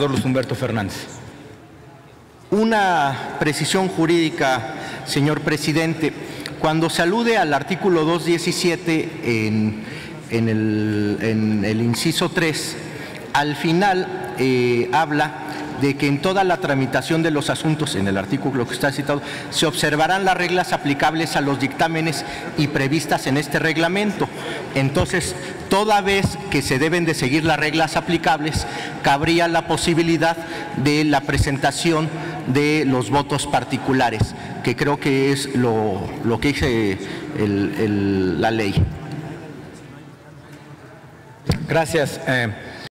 Luis Humberto Fernández. Una precisión jurídica, señor presidente. Cuando se alude al artículo 217 en el inciso 3, al final habla de que en toda la tramitación de los asuntos, en el artículo que está citado, se observarán las reglas aplicables a los dictámenes y previstas en este reglamento. Entonces, toda vez que se deben de seguir las reglas aplicables, cabría la posibilidad de la presentación de los votos particulares, que creo que es lo que dice la ley. Gracias.